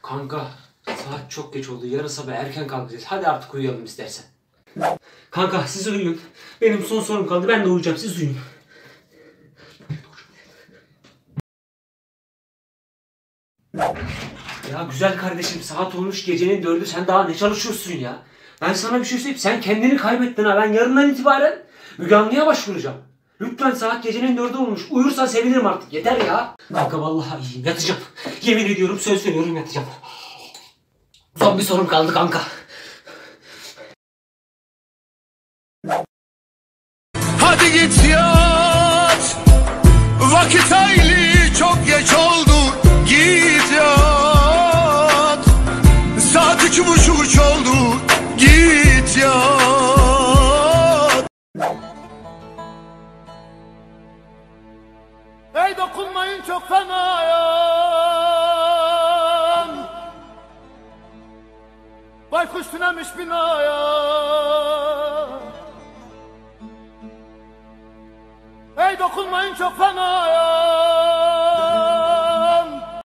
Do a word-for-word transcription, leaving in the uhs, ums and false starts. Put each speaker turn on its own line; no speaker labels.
Kanka saat çok geç oldu. Yarın sabah erken kalkacağız. Hadi artık uyuyalım istersen. Kanka siz uyuyun. Benim son sorum kaldı. Ben de uyuyacağım. Siz uyuyun. Ya güzel kardeşim, saat olmuş gecenin dördü, sen daha ne çalışıyorsun ya? Ben sana bir şey söyleyeyim, sen kendini kaybettin ha. Ben yarından itibaren Müge Anlı'ya başvuracağım. Lütfen, saat gecenin dördü olmuş. Uyursan sevinirim artık, yeter ya. Kanka vallahi iyiyim, yatacağım. Yemin ediyorum, söz veriyorum, yatacağım. Son bir sorum kaldı kanka.
Hadi git yat, vakit hayli çok geç oldu, git yat. Saat iki buçuk üç oldu, git yat. Ey dokunmayın çok fenayım, baykuş tünemiş binaya. Ey dokunmayın çok fenayım,